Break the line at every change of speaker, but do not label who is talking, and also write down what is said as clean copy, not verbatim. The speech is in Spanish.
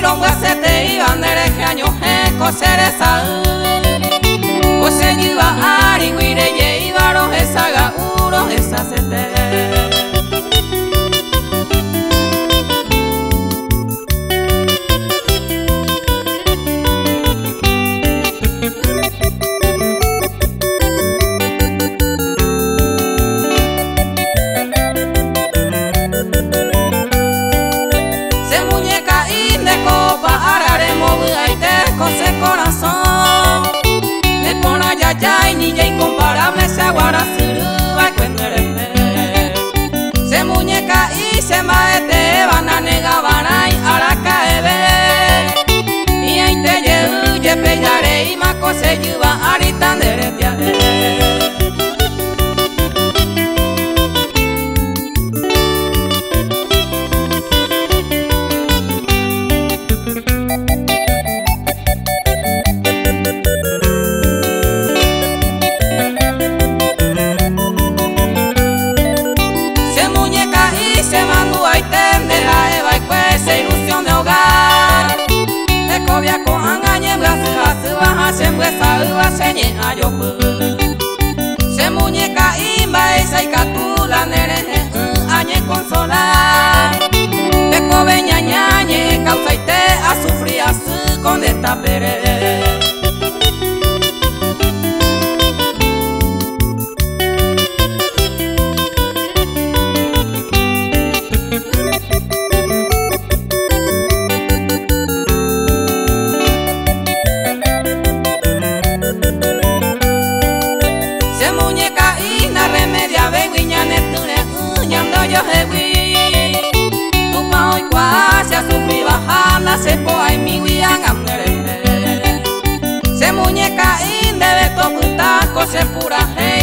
irongwe se te iba nereje año heko seresa Kose yuba ari wire ye ibaro esaga uro esa sete Yay, niña incomparable, se aguarda suruba y cuenderete. Se muñeca y se maete, van a negar, y araca ebe. Y ahí te llevo, ye pellaré, y maco se lleva, ahorita derete. Se muñeca imba esa y catula nereje añe consolar de cobeña ñañe causa y te a sufrir así con esta pere. Se poai mi wiang amnere se muñeca in debe to puta se pura